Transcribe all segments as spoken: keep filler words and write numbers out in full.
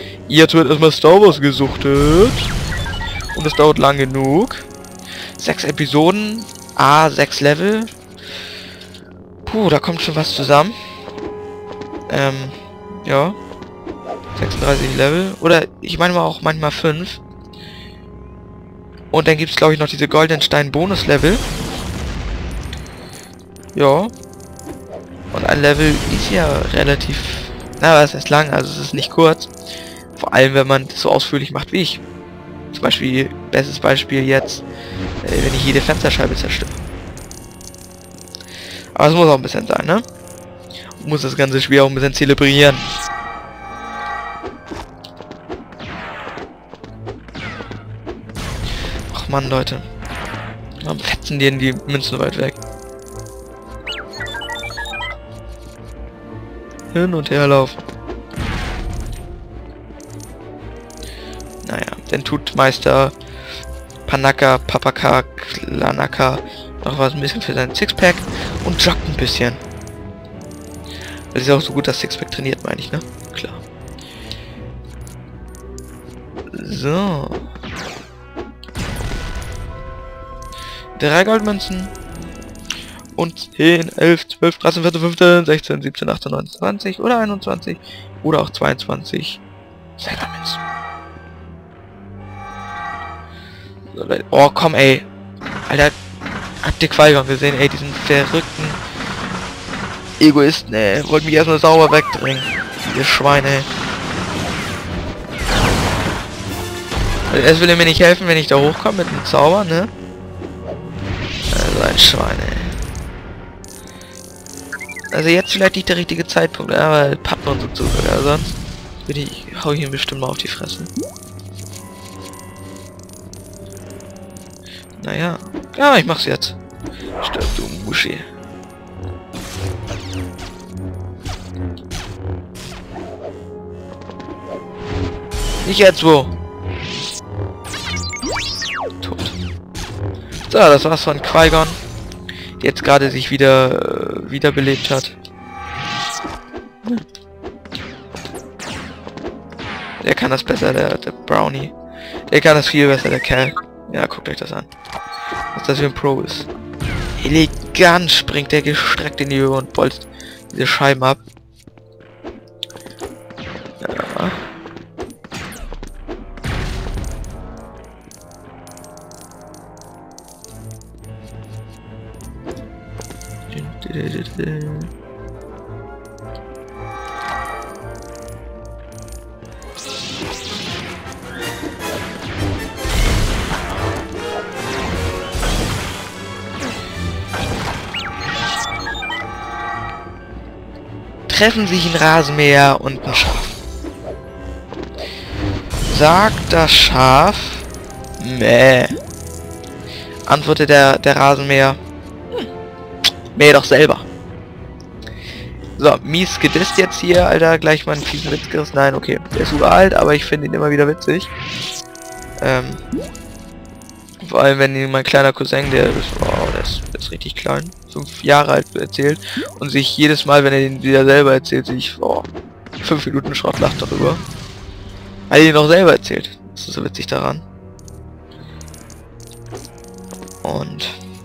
Jetzt wird erstmal Star Wars gesuchtet. Und es dauert lang genug. Sechs Episoden. Ah, sechs Level. Puh, da kommt schon was zusammen. Ähm, ja. sechsunddreißig Level. Oder ich meine mal auch manchmal fünf. Und dann gibt es, glaube ich, noch diese goldenen Stein Bonus-Level. Ja. Und ein Level ist ja relativ... Na, was ist lang, also es ist nicht kurz. Vor allem, wenn man das so ausführlich macht wie ich. Zum Beispiel, bestes Beispiel jetzt, äh, wenn ich jede Fensterscheibe zerstöre. Aber es muss auch ein bisschen sein, ne? Ich muss das ganze Spiel auch ein bisschen zelebrieren. Ach man, Leute. Warum fetzen die in die Münzen weit weg? Hin und her laufen. Naja, dann tut Meister Panaka, Papaka, Klanaka noch was ein bisschen für sein Sixpack und joggt ein bisschen. Das ist auch so gut, dass Sixpack trainiert, meine ich, ne? Klar. So. Drei Goldmünzen. Und zehn, elf, zwölf, dreizehn, vierzehn, fünfzehn, sechzehn, siebzehn, achtzehn, neunzehn, zwanzig oder einundzwanzig oder auch zweiundzwanzig Silbermünzen. So, oh, komm, ey. Alter, habt ihr Qui-Gon gesehen, ey, diesen verrückten Egoisten, ey. Wollt mich erstmal sauber wegdringen. Ihr Schweine, ey. Also erst will er mir nicht helfen, wenn ich da hochkomme mit dem Zauber, ne? Also ein Schwein, ey. Also jetzt vielleicht nicht der richtige Zeitpunkt, aber Pappen und so zu, oder sonst würde ich, hau ich ihn bestimmt mal auf die Fresse. Naja, ja, ich mach's jetzt. Stirb, du Muschi. Nicht jetzt, wo? Tot. So, das war's von Qui-Gon, die jetzt gerade sich wieder äh, wiederbelebt hat. Der kann das besser, der, der Brownie. Der kann das viel besser, der Kerl. Ja, guckt euch das an. Was das für ein Pro ist. Elegant springt der gestreckt in die Höhe und bolzt diese Scheiben ab. Ja. Treffen sich ein Rasenmäher und ein Schaf. Sagt das Schaf Mäh. Antwortet der, der Rasenmäher. Hm. Mäh doch selber. So, mies gedisst jetzt hier, Alter. Gleich mal einen fiesen Witz gerissen. Nein, okay. Der ist uralt, aber ich finde ihn immer wieder witzig. Ähm. Vor allem, wenn mein kleiner Cousin, der ist, oh, der ist, der ist richtig klein, fünf Jahre alt, erzählt und sich jedes Mal, wenn er den wieder selber erzählt, sich oh, fünf Minuten Schrott lacht darüber. Hat er ihn noch selber erzählt. Das ist so witzig daran. Und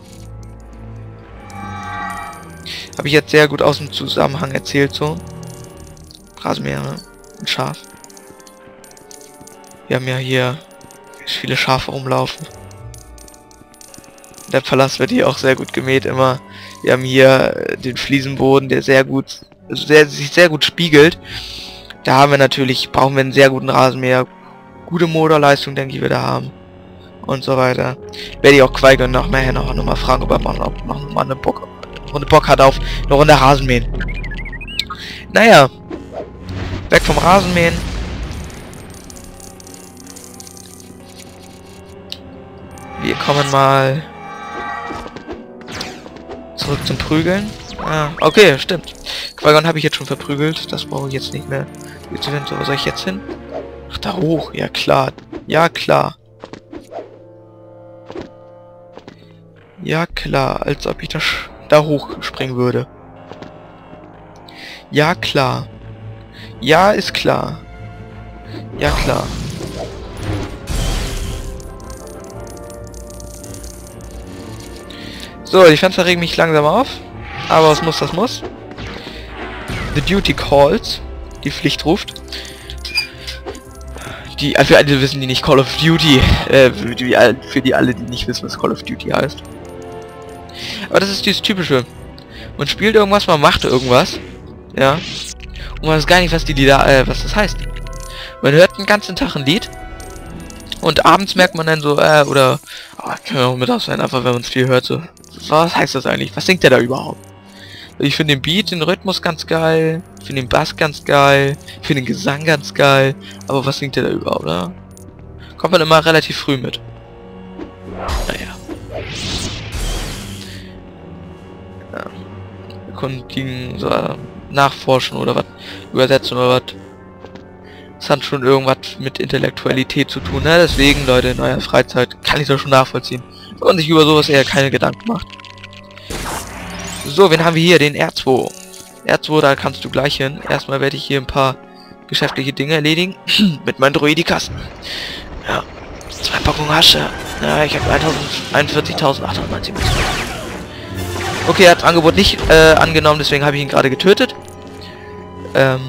habe ich jetzt sehr gut aus dem Zusammenhang erzählt, so. Rasenmäher, ne? Ein Schaf. Wir haben ja hier viele Schafe rumlaufen. Der Palast wird hier auch sehr gut gemäht immer. Wir haben hier den Fliesenboden, der sehr gut, sehr, sich sehr gut spiegelt. Da haben wir natürlich, brauchen wir einen sehr guten Rasenmäher. Gute Motorleistung, denke ich, wir da haben. Und so weiter. Werde ich auch Qui-Gon noch nachher noch, noch mal fragen, ob er noch, noch mal eine Bock, eine Bock hat auf eine Runde Rasenmähen. Naja. Weg vom Rasenmähen. Wir kommen mal zurück zum Prügeln. Ah, okay, stimmt. Qui-Gon habe ich jetzt schon verprügelt. Das brauche ich jetzt nicht mehr. Wo soll ich jetzt hin? Ach, da hoch. Ja, klar. Ja, klar. Ja, klar. Als ob ich da, da hoch springen würde. Ja, klar. Ja, ist klar. Ja klar. So, die Fenster regen mich langsam auf. Aber was muss, das muss. The duty calls. Die Pflicht ruft. Die, für alle die wissen, die nicht Call of Duty. Äh, für die, für die alle, die nicht wissen, was Call of Duty heißt. Aber das ist dieses typische. Man spielt irgendwas, man macht irgendwas. Ja. Und man weiß gar nicht, was die Lieder, äh, was das heißt. Man hört den ganzen Tag ein Lied. Und abends merkt man dann so, äh, oder, oh, kann ja auch mittags sein, einfach wenn man es viel hört, so, was heißt das eigentlich? Was singt der da überhaupt? Ich finde den Beat, den Rhythmus ganz geil, ich finde den Bass ganz geil, ich finde den Gesang ganz geil, aber was singt der da überhaupt, oder? Kommt man immer relativ früh mit. Naja. Ja. Erkundigen, so, nachforschen oder was, übersetzen oder was. Das hat schon irgendwas mit Intellektualität zu tun, ne? Deswegen, Leute, in eurer Freizeit kann ich das schon nachvollziehen. Wenn man sich über sowas eher keine Gedanken macht. So, wen haben wir hier? Den R zwei. R zwei, da kannst du gleich hin. Erstmal werde ich hier ein paar geschäftliche Dinge erledigen. Mit meinen Droidikasten. Ja. Zwei Packungen Hasche. Ja, ich habe einundvierzigtausendachthundertneunzig. Okay, er hat das Angebot nicht äh, angenommen, deswegen habe ich ihn gerade getötet. Ähm.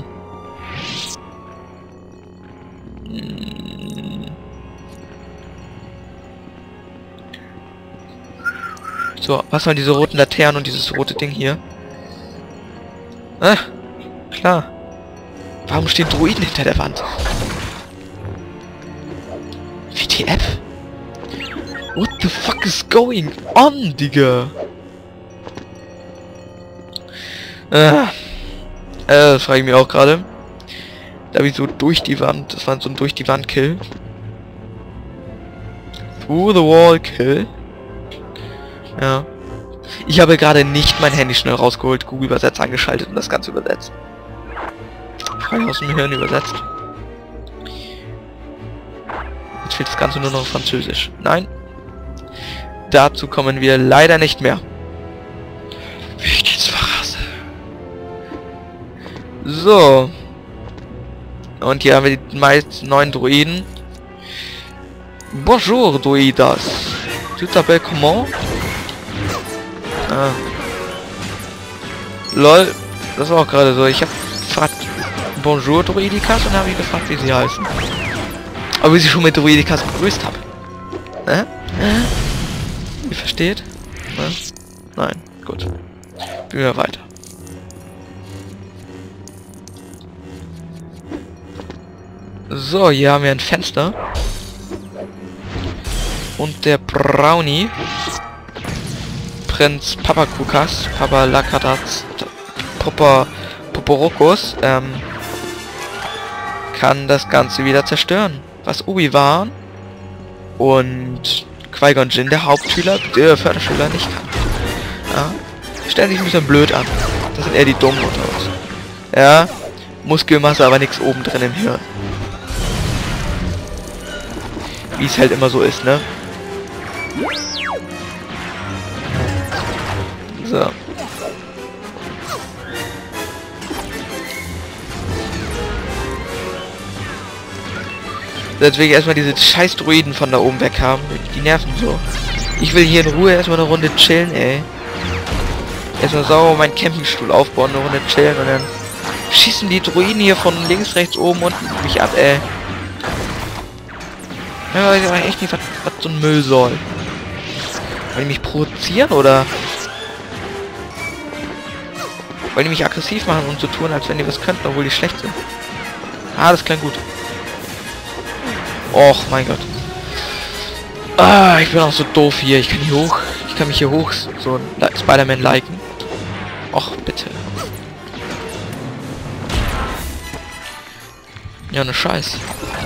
So, was waren diese roten Laternen und dieses rote Ding hier? Ah, klar. Warum stehen Droiden hinter der Wand? W T F? What the fuck is going on, Digga? Ah, äh, das frage ich mich auch gerade. Da habe ich so durch die Wand, das war so ein durch die Wand Kill. Through the wall Kill. Ja. Ich habe gerade nicht mein Handy schnell rausgeholt, Google Übersetzer angeschaltet und das Ganze übersetzt. Frei aus dem Hirn übersetzt. Jetzt fehlt das Ganze nur noch auf Französisch. Nein. Dazu kommen wir leider nicht mehr. Wie ich jetzt verrasse. So. Und hier haben wir die meisten neuen Droiden. Bonjour, Droidas. Tu t'appelles comment? Ah. Lol, das war auch gerade so. Ich habe gefragt, Bonjour Droidikas, und habe ich gefragt, wie sie heißen. Aber wie sie schon mit Droidikas begrüßt habe. Äh? Äh? Ihr versteht? Ne? Nein, gut. Gehen wir weiter. So, hier haben wir ein Fenster. Und der Brownie. Prinz Papakukas, Papa Lakatats, Papa Poporokos, ähm, kann das Ganze wieder zerstören. Was Obi-Wan und Qui-Gon Jinn, der Hauptschüler, der Förderschüler, nicht kann. Ja, stellen sich ein bisschen blöd an. Das sind eher die Dummen unter uns. Ja, Muskelmasse, aber nichts oben drin im Hirn. Wie es halt immer so ist, ne? So. Jetzt will ich erstmal diese scheiß Droiden von da oben weg haben. Die nerven so. Ich will hier in Ruhe erstmal eine Runde chillen, ey. Erstmal sauber meinen Campingstuhl aufbauen, eine Runde chillen und dann schießen die Droiden hier von links, rechts, oben, unten mich ab, ey. Ja, ich weiß echt nicht, was, was so ein Müll soll. Wollen die mich provozieren oder? Wollen die mich aggressiv machen und so tun, als wenn die was könnten, obwohl die schlecht sind? Ah, das klingt gut. Och, mein Gott. Ah, ich bin auch so doof hier. Ich kann hier hoch. Ich kann mich hier hoch so Spider-Man liken. Och, bitte. Ja, ne Scheiß.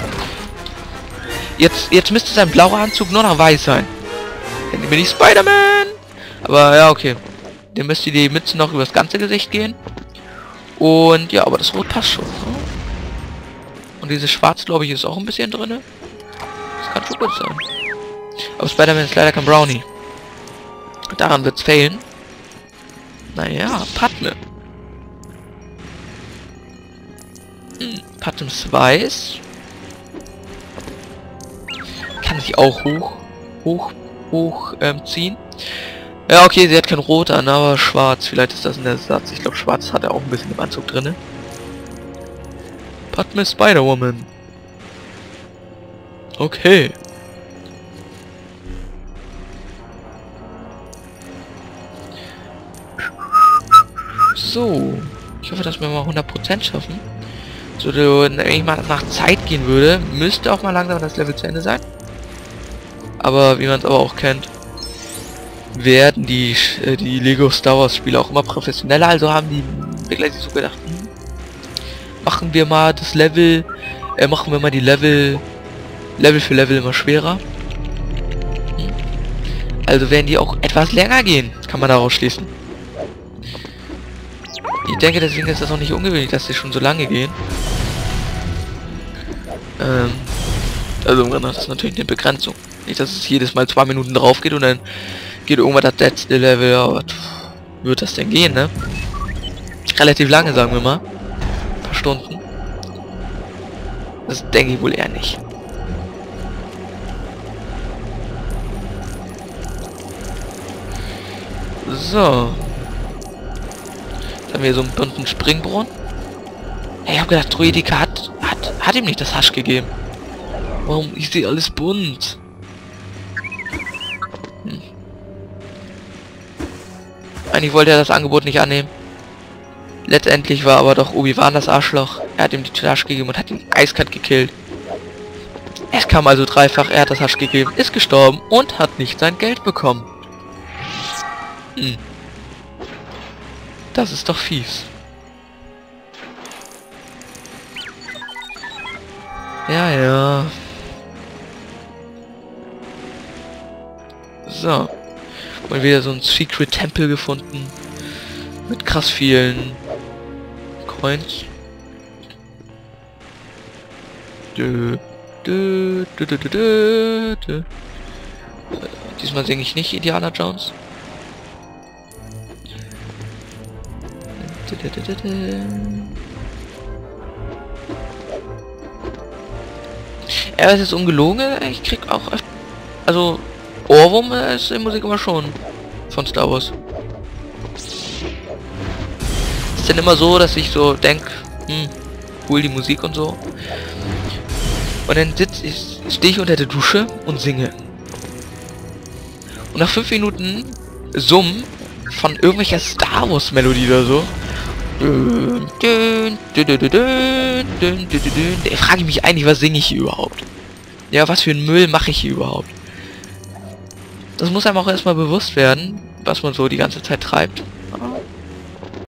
Jetzt, jetzt müsste sein blauer Anzug nur noch weiß sein. Dann bin ich Spider-Man. Aber ja, okay. Dann müsste die Mütze noch übers ganze Gesicht gehen. Und ja, aber das Rot passt schon. Ne? Und dieses Schwarz, glaube ich, ist auch ein bisschen drin. Das kann schon gut sein. Aber Spider-Man ist leider kein Brownie. Daran wird es fehlen. Naja, Padme. Hm, Padme ist weiß. sich auch hoch, hoch, hoch ähm, ziehen. Ja, okay, sie hat kein Rot an, aber schwarz. Vielleicht ist das ein Ersatz. Ich glaube, schwarz hat er auch ein bisschen im Anzug drin. Padme Spider-Woman. Okay. So. Ich hoffe, dass wir mal hundert Prozent schaffen. So, wenn ich mal nach Zeit gehen würde, müsste auch mal langsam das Level zu Ende sein. Aber wie man es aber auch kennt, werden die äh, die Lego Star Wars Spiele auch immer professioneller. Also haben die Entwickler sich so gedacht, hm, machen wir mal das Level, äh, machen wir mal die Level, Level für Level immer schwerer. Hm. Also werden die auch etwas länger gehen, kann man daraus schließen. Ich denke, deswegen ist das auch nicht ungewöhnlich, dass die schon so lange gehen. Ähm, also das ist natürlich eine Begrenzung. Nicht, dass es jedes Mal zwei Minuten drauf geht und dann geht irgendwann das letzte Level. Aber wird das denn gehen, ne? Relativ lange, sagen wir mal. Ein paar Stunden. Das denke ich wohl eher nicht. So. Jetzt haben wir so einen bunten Springbrunnen. Hey, ich hab gedacht, Druidika hat, hat, hat ihm nicht das Hasch gegeben. Warum? Ich sehe alles bunt. Hm. Eigentlich wollte er das Angebot nicht annehmen. Letztendlich war aber doch Obi-Wan das Arschloch. Er hat ihm die Hasch gegeben und hat ihn eiskalt gekillt. Es kam also dreifach, er hat das Hasch gegeben, ist gestorben und hat nicht sein Geld bekommen. Hm. Das ist doch fies. Ja, ja. So. Und wieder so ein Secret Tempel gefunden. Mit krass vielen Coins. Dö, dö, dö, dö, dö, dö, dö. Äh, diesmal singe ich nicht Indiana Jones. Dö, dö, dö, dö, dö. Ja, es ist ungelogen, ich krieg auch öfter, also Ohrwurm ist die Musik immer schon von Star Wars. Ist dann immer so, dass ich so denk, hm, cool die Musik und so. Und dann sitz ich, stehe ich unter der Dusche und singe. Und nach fünf Minuten Summen von irgendwelcher Star Wars Melodie oder so. Da frage ich mich eigentlich, was singe ich hier überhaupt? Ja, was für ein Müll mache ich hier überhaupt? Das muss einem auch erstmal bewusst werden, was man so die ganze Zeit treibt.